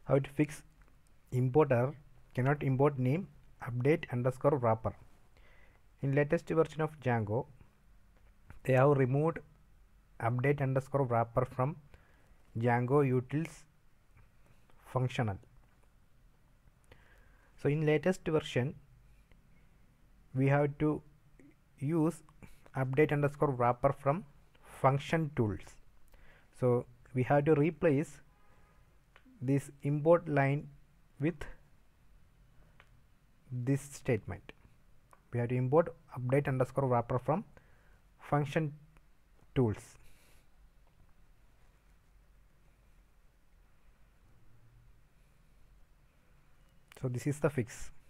how to fix import error cannot import name update underscore wrapper. In latest version of Django, they have removed update underscore wrapper from Django utils functional. So in latest version we have to use update underscore wrapper from function tools. So we have to replace this import line with this statement. We have to import update underscore wrapper from function tools. So this is the fix.